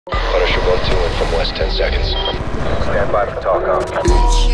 Punisher 1-2 in from west 10 seconds. Stand by for talk on.